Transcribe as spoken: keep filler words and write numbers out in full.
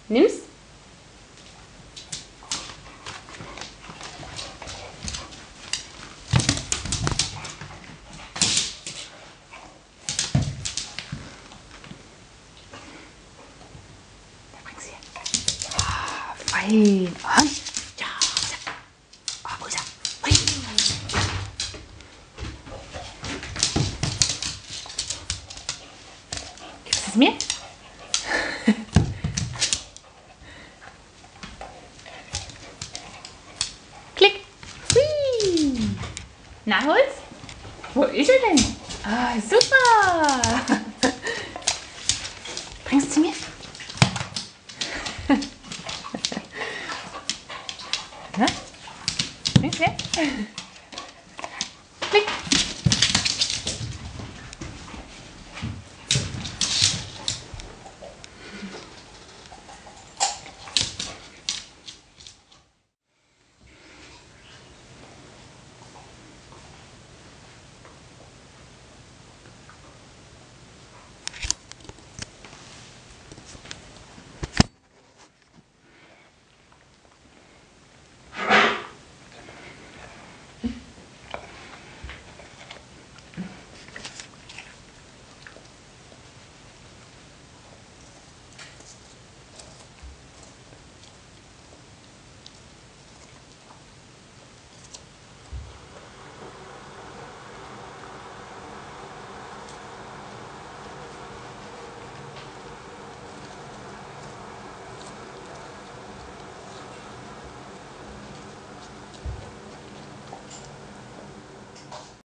Nimm's. Fein. Und ja, oh, wo ist er? Hui. Gibst du es mir? Klick. Hui. Na, hol's? Wo ist er denn? Ah, super. Bringst du zu mir? Na? Nichts mehr?